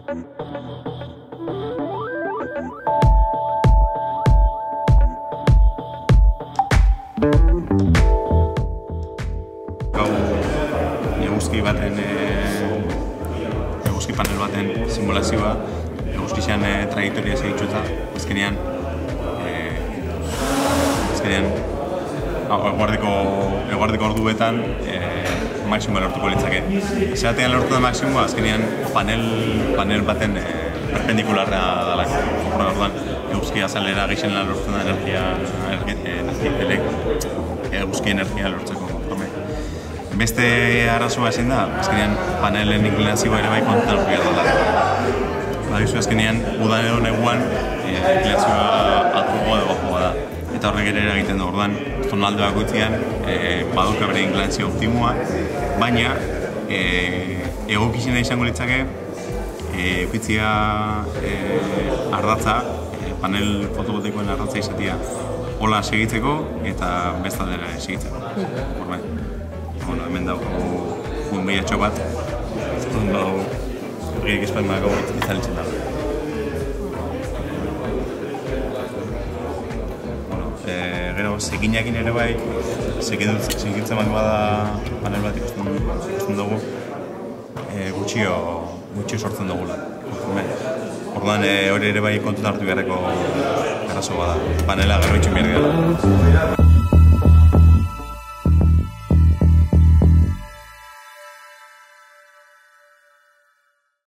Eguzki panel baten simulazioa, eguzkixan trajektoria segitxuta, ezkenean eguardiko orduetan maksimoa lortuko litzake. Zeratean lortu da maksimoa, azkenean panel baten perpendikularra dalako. Orduan, eguzki azalera gehixenela lortu da eguzki energia lortzeko. Beste arrazoa ezin da, azkenean panelen inklinazioa ere bai kontutan hartu behar dela. Badizu azkenean, udan edo neguan, inklinazioa altuagoa edo bajoa da. Eta horrek ere egiten du orduan, zonalde bakoitzean badauka bere inklinazio optimoa, baina egokizena izango litzake eukitzia ardatza, panel fotovoltaikoen ardatza izatea hola segitzeko eta bestaldera segitzeko. Hemen daukagu bombillatxo bat, herriak espalmako izalitzen dago. Gero, zekinakin ere bai, segitzen bat bada panel bat ikusten dugu, gutxio sortzen dugula. Orduan hori ere bai kontutan hartu beharreko arazo bada, panela gero itxun behar gara.